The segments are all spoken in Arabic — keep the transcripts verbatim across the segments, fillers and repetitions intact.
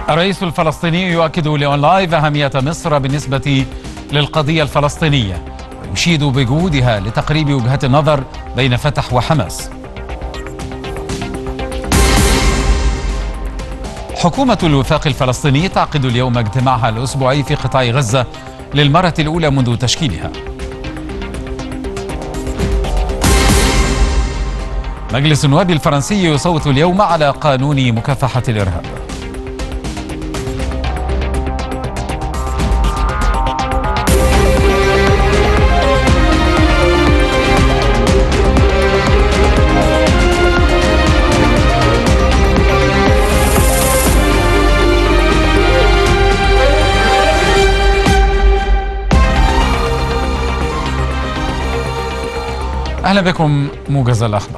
الرئيس الفلسطيني يؤكد لأون لايف أهمية مصر بالنسبة للقضية الفلسطينية ويشيد بجهودها لتقريب وجهات النظر بين فتح وحماس. حكومة الوفاق الفلسطيني تعقد اليوم اجتماعها الأسبوعي في قطاع غزة للمرة الأولى منذ تشكيلها. مجلس النواب الفرنسي يصوت اليوم على قانون مكافحة الإرهاب. أهلا بكم. موجز الأخبار.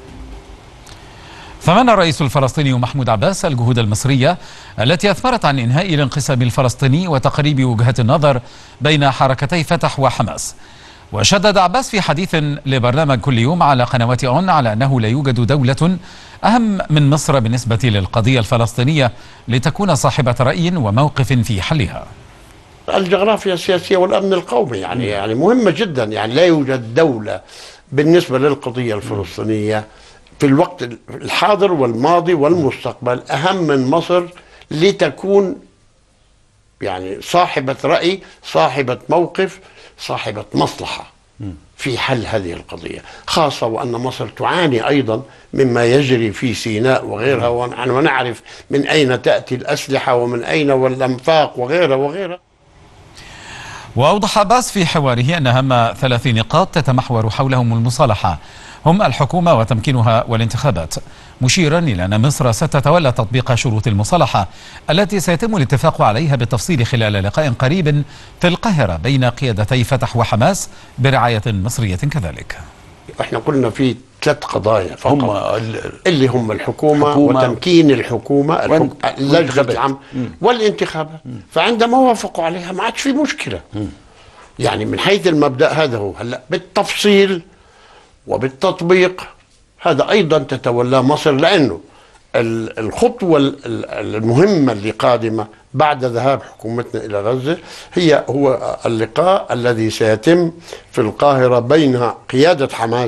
ثمن الرئيس الفلسطيني محمود عباس الجهود المصرية التي أثمرت عن إنهاء الانقسام الفلسطيني وتقريب وجهات النظر بين حركتي فتح وحماس. وشدد عباس في حديث لبرنامج كل يوم على قنوات أون على أنه لا يوجد دولة أهم من مصر بالنسبة للقضية الفلسطينية لتكون صاحبة رأي وموقف في حلها. الجغرافيا السياسية والأمن القومي يعني يعني مهمة جدا، يعني لا يوجد دولة بالنسبة للقضية الفلسطينية في الوقت الحاضر والماضي والمستقبل أهم من مصر لتكون يعني صاحبة رأي، صاحبة موقف، صاحبة مصلحة في حل هذه القضية، خاصة وأن مصر تعاني أيضا مما يجري في سيناء وغيرها، ونعرف من أين تأتي الأسلحة ومن أين والأنفاق وغيرها وغيرها. وأوضح عباس في حواره أن أهم ثلاث نقاط تتمحور حولهم المصالحة هم الحكومة وتمكينها والانتخابات، مشيرا إلى أن مصر ستتولى تطبيق شروط المصالحة التي سيتم الاتفاق عليها بالتفصيل خلال لقاء قريب في القاهرة بين قيادتي فتح وحماس برعاية مصرية كذلك. احنا قلنا في ثلاث قضايا فقط هم اللي هم الحكومة, الحكومة وتمكين الحكومة اللجنة العامة والانتخابات، فعندما وافقوا عليها ما عادش في مشكلة. م. يعني من حيث المبدأ هذا هو. هلا بالتفصيل وبالتطبيق هذا أيضا تتولى مصر، لأنه الخطوة المهمة اللي قادمة بعد ذهاب حكومتنا إلى غزة هي هو اللقاء الذي سيتم في القاهرة بين قيادة حماس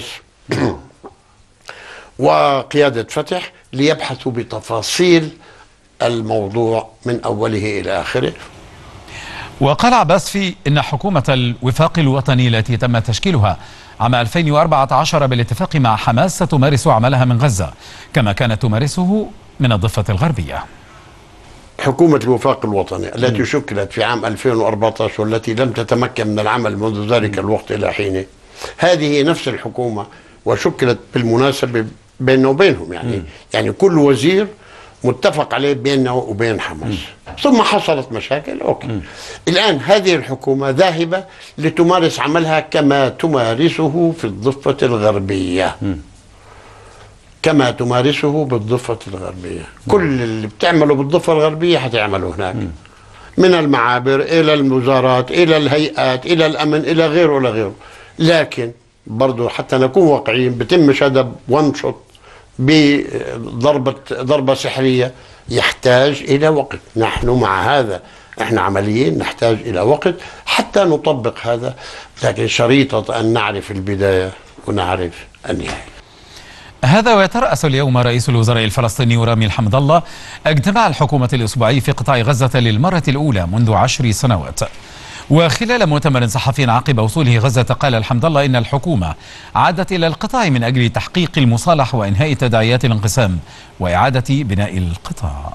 وقيادة فتح ليبحثوا بتفاصيل الموضوع من أوله إلى آخره. وقال عباس في إن حكومة الوفاق الوطني التي تم تشكيلها عام ألفين وأربعة عشر بالاتفاق مع حماس ستمارس عملها من غزة كما كانت تمارسه من الضفة الغربية. حكومة الوفاق الوطني التي م. شكلت في عام ألفين وأربعة عشر والتي لم تتمكن من العمل منذ ذلك الوقت إلى حينه، هذه نفس الحكومة وشكلت بالمناسبة بيننا وبينهم، يعني م. يعني كل وزير متفق عليه بيننا وبين حماس. م. ثم حصلت مشاكل. أوكي. م. الآن هذه الحكومة ذاهبة لتمارس عملها كما تمارسه في الضفة الغربية. م. كما تمارسه بالضفة الغربية. م. كل اللي بتعمله بالضفة الغربية هتعمله هناك. م. من المعابر إلى الوزارات إلى الهيئات إلى الأمن إلى غيره إلى غيره. لكن برضو حتى نكون واقعيين بتمش هذا وان شوت بضربة ضربة سحرية، يحتاج إلى وقت. نحن مع هذا احنا عمليين نحتاج إلى وقت حتى نطبق هذا، لكن شريطة أن نعرف البداية ونعرف النهاية. هذا ويترأس اليوم رئيس الوزراء الفلسطيني رامي الحمد الله اجتماع الحكومة الأسبوعي في قطاع غزة للمرة الأولى منذ عشر سنوات. وخلال مؤتمر صحفي عقب وصوله غزة قال الحمد الله إن الحكومة عادت إلى القطاع من أجل تحقيق المصالح وإنهاء تداعيات الانقسام وإعادة بناء القطاع.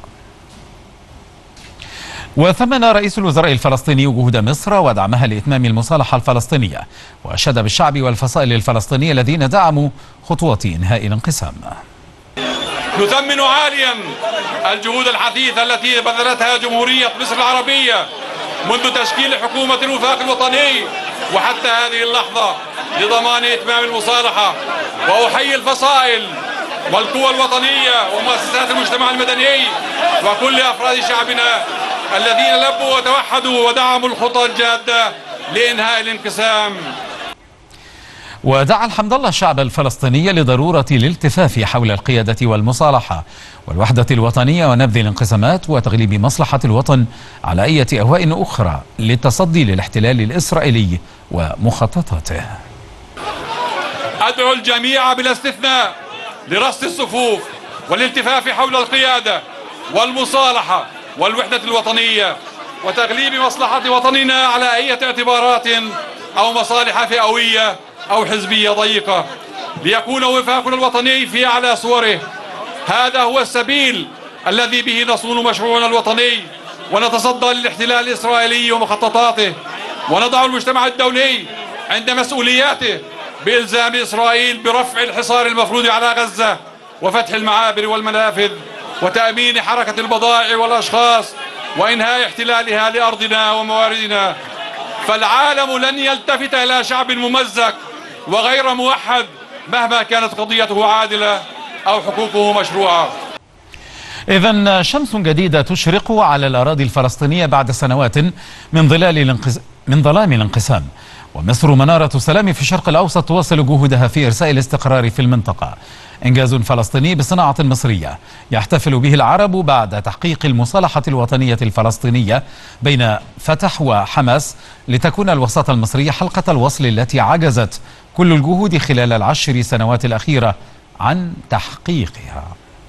وثمن رئيس الوزراء الفلسطيني جهود مصر ودعمها لإتمام المصالحة الفلسطينية وأشاد بالشعب والفصائل الفلسطينية الذين دعموا خطوات إنهاء الانقسام. نثمن عاليا الجهود الحثيثة التي بذلتها جمهورية مصر العربية منذ تشكيل حكومة الوفاق الوطني وحتى هذه اللحظة لضمان إتمام المصالحة، وأحيي الفصائل والقوى الوطنية ومؤسسات المجتمع المدني وكل أفراد شعبنا الذين لبوا وتوحدوا ودعموا الخطى الجادة لإنهاء الانقسام. ودعا الحمد الله الشعب الفلسطيني لضرورة الالتفاف حول القيادة والمصالحة، والوحدة الوطنية ونبذ الانقسامات وتغليب مصلحة الوطن على أي أهواء أخرى للتصدي للاحتلال الإسرائيلي ومخططاته. أدعو الجميع بلا استثناء لرصد الصفوف والالتفاف حول القيادة والمصالحة والوحدة الوطنية وتغليب مصلحة وطننا على أي اعتبارات أو مصالح فئوية أو حزبية ضيقة، ليكون وفاقنا الوطني في أعلى صوره. هذا هو السبيل الذي به نصون مشروعنا الوطني ونتصدى للاحتلال الإسرائيلي ومخططاته، ونضع المجتمع الدولي عند مسؤولياته بإلزام إسرائيل برفع الحصار المفروض على غزة وفتح المعابر والمنافذ وتأمين حركة البضائع والأشخاص وإنهاء احتلالها لأرضنا ومواردنا. فالعالم لن يلتفت إلى شعب ممزق وغير موحد مهما كانت قضيته عادلة أو حقوقه مشروعة. إذن شمس جديدة تشرق على الأراضي الفلسطينية بعد سنوات من ظلال الانقس... من ظلام الانقسام، ومصر منارة السلام في الشرق الأوسط تواصل جهودها في إرساء الاستقرار في المنطقة. إنجاز فلسطيني بصناعة مصرية يحتفل به العرب بعد تحقيق المصالحة الوطنية الفلسطينية بين فتح وحماس لتكون الوساطة المصرية حلقة الوصل التي عجزت كل الجهود خلال العشر سنوات الأخيرة عن تحقيقها.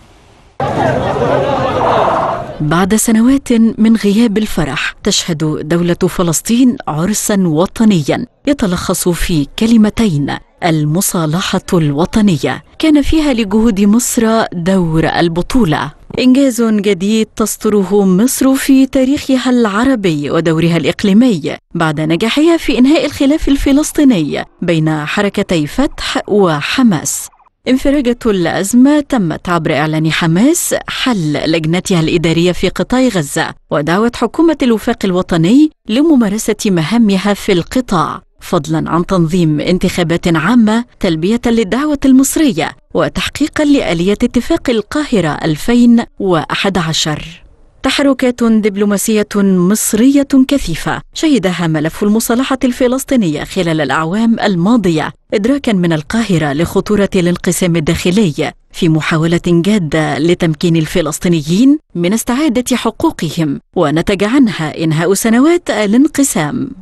بعد سنوات من غياب الفرح تشهد دولة فلسطين عرسا وطنيا يتلخص في كلمتين: المصالحة الوطنية. كان فيها لجهود مصر دور البطولة، إنجاز جديد تسطره مصر في تاريخها العربي ودورها الإقليمي بعد نجاحها في إنهاء الخلاف الفلسطيني بين حركتي فتح وحماس. انفراجة الأزمة تمت عبر إعلان حماس حل لجنتها الإدارية في قطاع غزة ودعوة حكومة الوفاق الوطني لممارسة مهامها في القطاع، فضلا عن تنظيم انتخابات عامة تلبية للدعوة المصرية وتحقيقا لآلية اتفاق القاهرة ألفين وأحد عشر. تحركات دبلوماسية مصرية كثيفة شهدها ملف المصالحة الفلسطينية خلال الأعوام الماضية، إدراكا من القاهرة لخطورة الانقسام الداخلي في محاولة جادة لتمكين الفلسطينيين من استعادة حقوقهم ونتج عنها إنهاء سنوات الانقسام.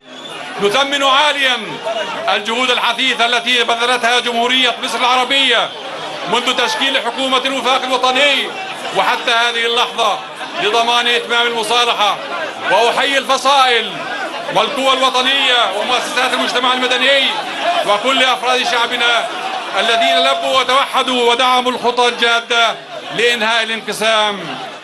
نثمن عاليا الجهود الحثيثة التي بذلتها جمهورية مصر العربية منذ تشكيل حكومة الوفاق الوطني وحتى هذه اللحظة لضمان إتمام المصالحة، وأحيي الفصائل والقوى الوطنية ومؤسسات المجتمع المدني وكل أفراد شعبنا الذين لبوا وتوحدوا ودعموا الخطى الجادة لإنهاء الانقسام.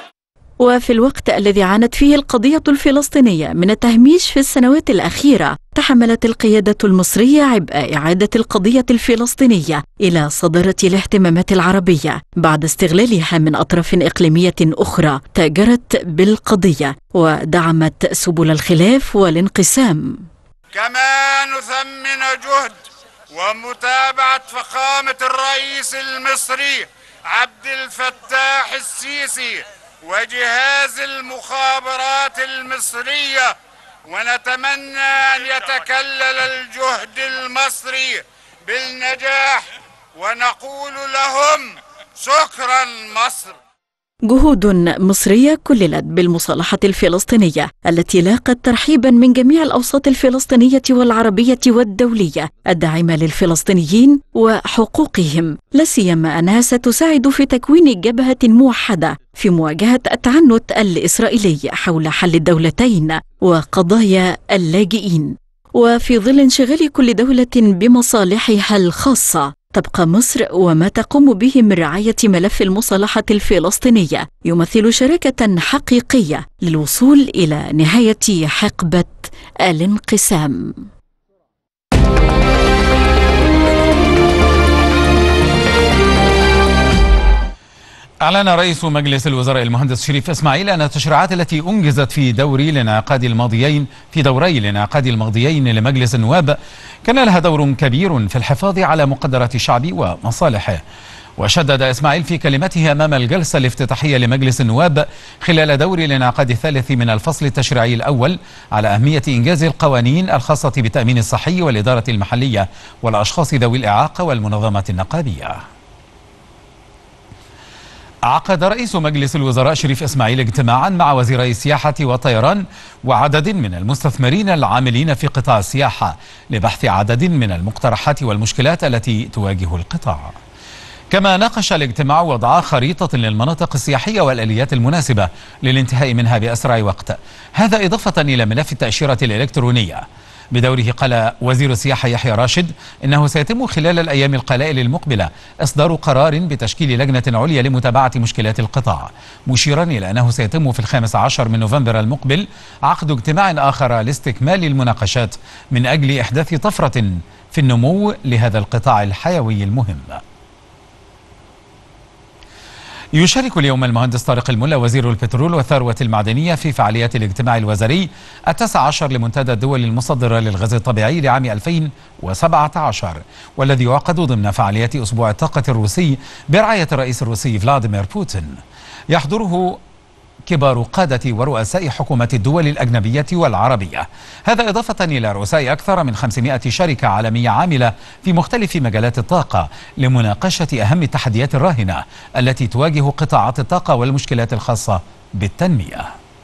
وفي الوقت الذي عانت فيه القضية الفلسطينية من التهميش في السنوات الأخيرة، تحملت القيادة المصرية عبء إعادة القضية الفلسطينية إلى صدارة الاهتمامات العربية بعد استغلالها من أطراف إقليمية أخرى تاجرت بالقضية ودعمت سبل الخلاف والانقسام. كما نثمن جهد ومتابعة فخامة الرئيس المصري عبد الفتاح السيسي وجهاز المخابرات المصرية، ونتمنى أن يتكلل الجهد المصري بالنجاح ونقول لهم شكرا مصر. جهود مصرية كللت بالمصالحة الفلسطينية التي لاقت ترحيبا من جميع الأوساط الفلسطينية والعربية والدولية الداعمة للفلسطينيين وحقوقهم، لا سيما أنها ستساعد في تكوين جبهة موحدة في مواجهة التعنت الإسرائيلي حول حل الدولتين وقضايا اللاجئين. وفي ظل انشغال كل دولة بمصالحها الخاصة، تبقى مصر وما تقوم به من رعاية ملف المصالحة الفلسطينية يمثل شراكة حقيقية للوصول إلى نهاية حقبة الانقسام. أعلن رئيس مجلس الوزراء المهندس شريف إسماعيل أن التشريعات التي أنجزت في دوري الانعقاد الماضيين في دوري الانعقاد الماضيين لمجلس النواب كان لها دور كبير في الحفاظ على مقدرات الشعب ومصالحه. وشدد إسماعيل في كلمته أمام الجلسة الافتتاحية لمجلس النواب خلال دور الانعقاد الثالث من الفصل التشريعي الأول على أهمية إنجاز القوانين الخاصة بالتأمين الصحي والإدارة المحلية والأشخاص ذوي الإعاقة والمنظمات النقابية. عقد رئيس مجلس الوزراء شريف إسماعيل اجتماعا مع وزيري السياحة والطيران وعدد من المستثمرين العاملين في قطاع السياحة لبحث عدد من المقترحات والمشكلات التي تواجه القطاع. كما ناقش الاجتماع وضع خريطة للمناطق السياحية والآليات المناسبة للانتهاء منها بأسرع وقت، هذا إضافة إلى ملف التأشيرة الإلكترونية. بدوره قال وزير السياحة يحيى راشد إنه سيتم خلال الأيام القلائل المقبلة إصدار قرار بتشكيل لجنة عليا لمتابعة مشكلات القطاع، مشيرا إلى أنه سيتم في الخامس عشر من نوفمبر المقبل عقد اجتماع آخر لاستكمال المناقشات من أجل إحداث طفرة في النمو لهذا القطاع الحيوي المهم. يشارك اليوم المهندس طارق الملا وزير البترول والثروة المعدنية في فعاليات الاجتماع الوزاري التاسع عشر لمنتدى الدول المصدرة للغاز الطبيعي لعام ألفين وسبعة عشر، والذي يعقد ضمن فعاليات أسبوع الطاقة الروسي برعاية الرئيس الروسي فلاديمير بوتين. يحضره كبار قادة ورؤساء حكومات الدول الأجنبية والعربية، هذا إضافة إلى رؤساء أكثر من خمسمائة شركة عالمية عاملة في مختلف مجالات الطاقة لمناقشة أهم التحديات الراهنة التي تواجه قطاعات الطاقة والمشكلات الخاصة بالتنمية.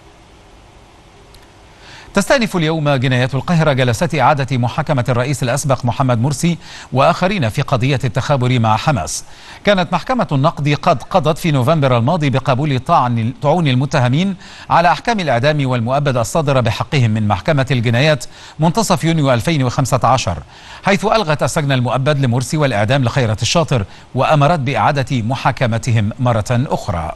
تستأنف اليوم جنايات القاهرة جلسات إعادة محاكمة الرئيس الأسبق محمد مرسي وآخرين في قضية التخابر مع حماس. كانت محكمة النقض قد قضت في نوفمبر الماضي بقبول طعون المتهمين على أحكام الإعدام والمؤبد الصادرة بحقهم من محكمة الجنايات منتصف يونيو ألفين وخمسة عشر، حيث ألغت السجن المؤبد لمرسي والإعدام لخيرت الشاطر وأمرت بإعادة محاكمتهم مرة أخرى.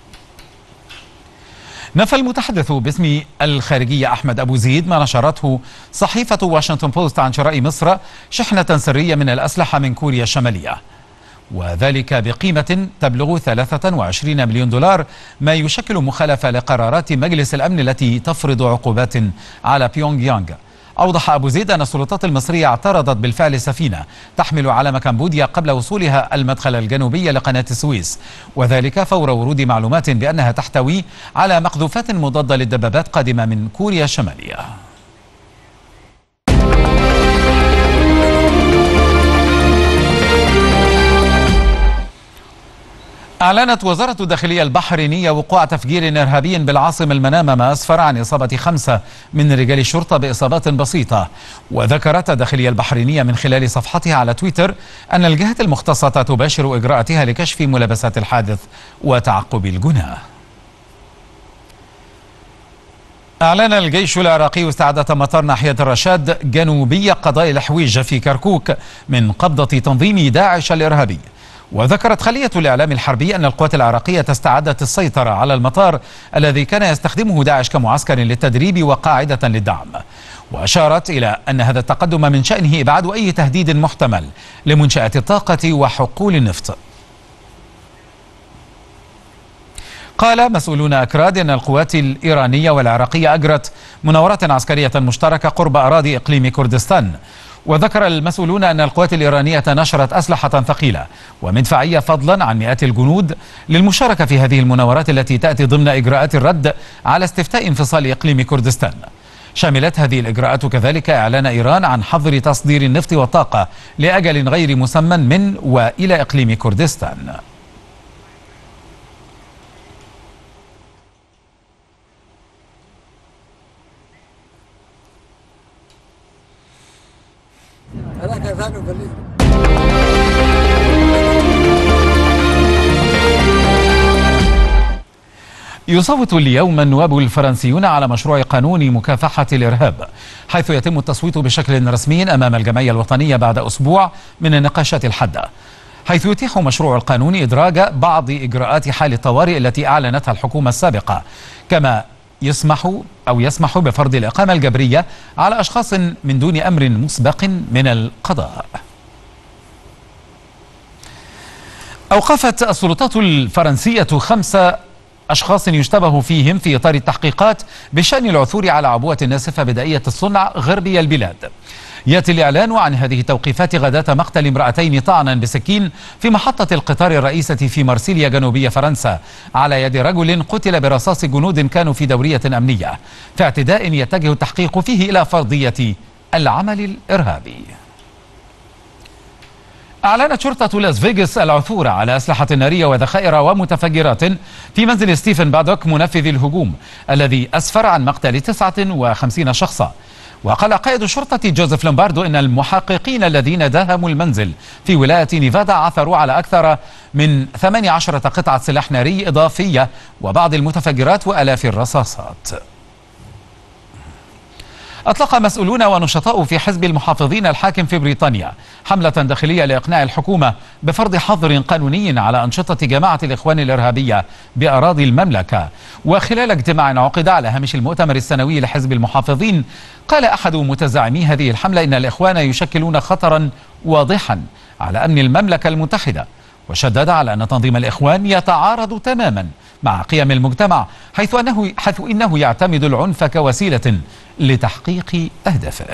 نفى المتحدث باسم الخارجية أحمد أبو زيد ما نشرته صحيفة واشنطن بوست عن شراء مصر شحنة سرية من الأسلحة من كوريا الشمالية، وذلك بقيمة تبلغ ثلاثة وعشرين مليون دولار، ما يشكل مخالفة لقرارات مجلس الأمن التي تفرض عقوبات على بيونغ يانغ. أوضح أبو زيد أن السلطات المصرية اعترضت بالفعل سفينة تحمل علم كمبوديا قبل وصولها المدخل الجنوبي لقناة السويس، وذلك فور ورود معلومات بأنها تحتوي على مقذوفات مضادة للدبابات قادمة من كوريا الشمالية. أعلنت وزارة الداخلية البحرينية وقوع تفجير إرهابي بالعاصمة المنامة، ما أسفر عن إصابة خمسة من رجال الشرطة بإصابات بسيطة. وذكرت الداخلية البحرينية من خلال صفحتها على تويتر أن الجهات المختصة تباشر إجراءاتها لكشف ملابسات الحادث وتعقب الجناه. أعلن الجيش العراقي استعادة مطار ناحية الرشاد جنوبي قضاء الحويج في كركوك من قبضة تنظيم داعش الإرهابي. وذكرت خلية الإعلام الحربي أن القوات العراقية استعادت السيطرة على المطار الذي كان يستخدمه داعش كمعسكر للتدريب وقاعدة للدعم، وأشارت إلى أن هذا التقدم من شأنه إبعاد أي تهديد محتمل لمنشآت الطاقة وحقول النفط. قال مسؤولون أكراد أن القوات الإيرانية والعراقية أجرت مناورات عسكرية مشتركة قرب أراضي إقليم كردستان. وذكر المسؤولون أن القوات الإيرانية نشرت أسلحة ثقيلة ومدفعية فضلا عن مئات الجنود للمشاركة في هذه المناورات التي تأتي ضمن إجراءات الرد على استفتاء انفصال إقليم كردستان. شملت هذه الإجراءات كذلك إعلان إيران عن حظر تصدير النفط والطاقة لأجل غير مسمى من وإلى إقليم كردستان. يصوت اليوم النواب الفرنسيون على مشروع قانون مكافحة الإرهاب، حيث يتم التصويت بشكل رسمي أمام الجمعية الوطنية بعد أسبوع من النقاشات الحادة، حيث يتيح مشروع القانون إدراج بعض إجراءات حال الطوارئ التي أعلنتها الحكومة السابقة، كما يسمح أو يسمح بفرض الإقامة الجبرية على أشخاص من دون أمر مسبق من القضاء. أوقفت السلطات الفرنسية خمسة أشخاص يشتبه فيهم في إطار التحقيقات بشأن العثور على عبوة ناسفة بدائية الصنع غربي البلاد. يأتي الإعلان عن هذه التوقيفات غداة مقتل امرأتين طعنا بسكين في محطة القطار الرئيسة في مارسيليا جنوبية فرنسا على يد رجل قتل برصاص جنود كانوا في دورية أمنية، في اعتداء يتجه التحقيق فيه إلى فرضية العمل الإرهابي. أعلنت شرطة لاس فيغاس العثور على أسلحة نارية وذخائر ومتفجرات في منزل ستيفن بادوك منفذ الهجوم الذي أسفر عن مقتل تسعة وخمسين شخصا. وقال قائد الشرطة جوزيف لومباردو إن المحققين الذين داهموا المنزل في ولاية نيفادا عثروا على أكثر من ثمانية عشر قطعة سلاح ناري إضافية وبعض المتفجرات وآلاف الرصاصات. أطلق مسؤولون ونشطاء في حزب المحافظين الحاكم في بريطانيا حملة داخلية لإقناع الحكومة بفرض حظر قانوني على أنشطة جماعة الإخوان الإرهابية بأراضي المملكة. وخلال اجتماع عقد على هامش المؤتمر السنوي لحزب المحافظين، قال أحد متزعمي هذه الحملة إن الإخوان يشكلون خطرا واضحا على أمن المملكة المتحدة، وشدد على أن تنظيم الإخوان يتعارض تماما مع قيم المجتمع، حيث أنه حيث إنه يعتمد العنف كوسيلة لتحقيق أهدافه.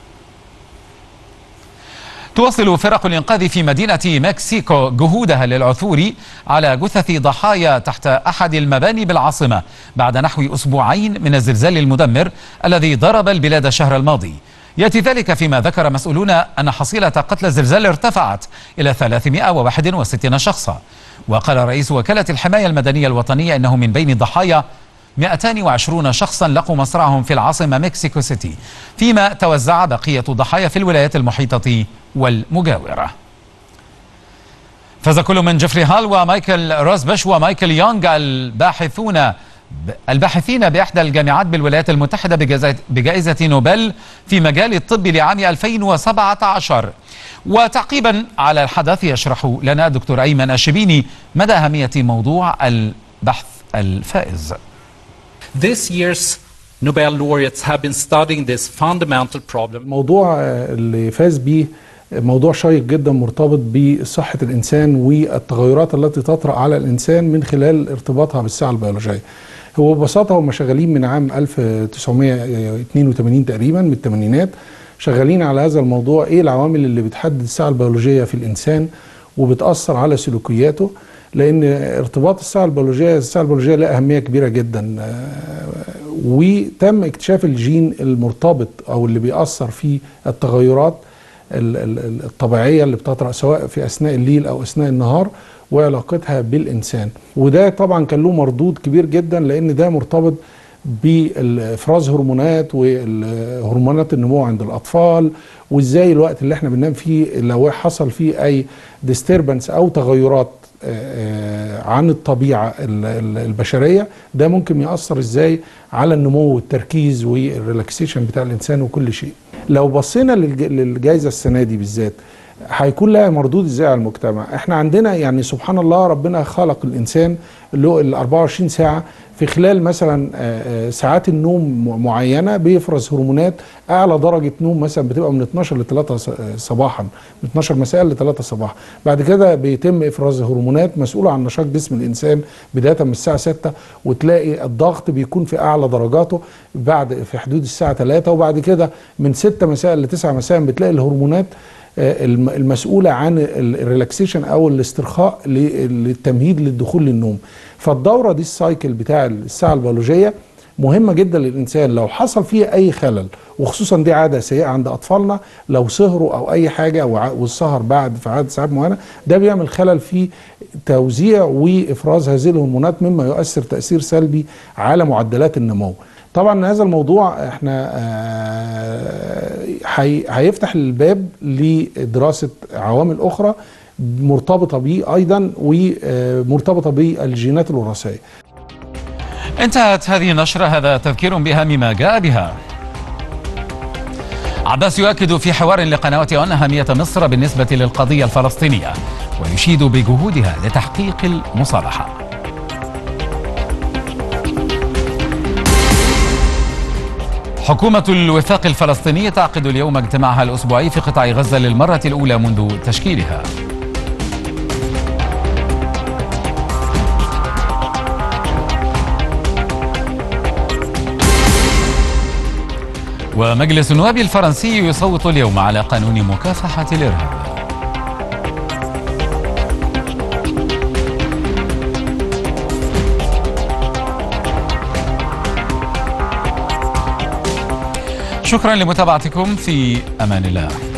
تواصل فرق الإنقاذ في مدينة مكسيكو جهودها للعثور على جثث ضحايا تحت أحد المباني بالعاصمة بعد نحو أسبوعين من الزلزال المدمر الذي ضرب البلاد الشهر الماضي. يأتي ذلك فيما ذكر مسؤولون أن حصيلة قتلى الزلزال ارتفعت إلى ثلاثمائة وواحد وستين شخصا. وقال رئيس وكالة الحماية المدنية الوطنية أنه من بين الضحايا مئتين وعشرين شخصا لقوا مصرعهم في العاصمة مكسيكو سيتي، فيما توزع بقية الضحايا في الولايات المحيطة والمجاورة. فاز كل من جيفري هال ومايكل روزبش ومايكل يونغ الباحثون الباحثين بإحدى الجامعات بالولايات المتحدة بجائزة نوبل في مجال الطب لعام ألفين وسبعة عشر. وتعقيبا على الحدث يشرح لنا الدكتور أيمن الشبيني مدى أهمية موضوع البحث الفائز. This year's Nobel laureates have been studying this fundamental problem. الموضوع اللي فاز بيه موضوع شيق جدا مرتبط بصحة الإنسان والتغيرات التي تطرأ على الإنسان من خلال ارتباطها بالساعة البيولوجية. هو ببساطة هم شغالين من عام ألف وتسعمائة واثنين وثمانين تقريبا، من الثمانينات شغالين على هذا الموضوع، ايه العوامل اللي بتحدد الساعة البيولوجية في الإنسان وبتأثر على سلوكياته، لأن ارتباط الساعة البيولوجية الساعة البيولوجية لها أهمية كبيرة جدا. وتم اكتشاف الجين المرتبط أو اللي بيأثر في التغيرات الطبيعية اللي بتطرأ سواء في أثناء الليل أو أثناء النهار وعلاقتها بالإنسان. وده طبعا كان له مردود كبير جدا، لأن ده مرتبط بإفراز هرمونات وهرمونات النمو عند الأطفال، وإزاي الوقت اللي احنا بننام فيه لو حصل فيه أي ديستربنس أو تغيرات عن الطبيعة البشرية ده ممكن يأثر إزاي على النمو والتركيز والريلاكسيشن بتاع الإنسان وكل شيء. لو بصينا للجائزة السنة دي بالذات هيكون لها مردود ازاي على المجتمع. احنا عندنا يعني سبحان الله ربنا خلق الانسان له ال أربعة وعشرين ساعه، في خلال مثلا ساعات النوم معينه بيفرز هرمونات، اعلى درجه نوم مثلا بتبقى من اثناشر ل ثلاثة صباحا، من اثناشر مساء ل ثلاثة صباحا. بعد كده بيتم افراز هرمونات مسؤوله عن نشاط جسم الانسان بدايه من الساعه ستة، وتلاقي الضغط بيكون في اعلى درجاته بعد في حدود الساعه ثلاثة، وبعد كده من ستة مساء ل تسعة مساء بتلاقي الهرمونات المسؤولة عن الريلاكسيشن أو الاسترخاء للتمهيد للدخول للنوم. فالدورة دي السايكل بتاع الساعة البيولوجية مهمة جدا للإنسان. لو حصل فيها أي خلل، وخصوصا دي عادة سيئة عند أطفالنا، لو سهروا أو أي حاجة والسهر بعد في عدد ساعات معينة، ده بيعمل خلل في توزيع وإفراز هذه الهرمونات، مما يؤثر تأثير سلبي على معدلات النمو. طبعا هذا الموضوع احنا هيفتح الباب لدراسة عوامل أخرى مرتبطة به أيضا ومرتبطة بالجينات الوراثية. انتهت هذه النشرة، هذا تذكير بأهم ما جاء بها. عباس يؤكد في حوار لقنوات أون أهمية مصر بالنسبة للقضية الفلسطينية، ويشيد بجهودها لتحقيق المصالحة. حكومة الوفاق الفلسطيني تعقد اليوم اجتماعها الأسبوعي في قطاع غزة للمرة الأولى منذ تشكيلها. ومجلس النواب الفرنسي يصوت اليوم على قانون مكافحة الإرهاب. شكرا لمتابعتكم، في أمان الله.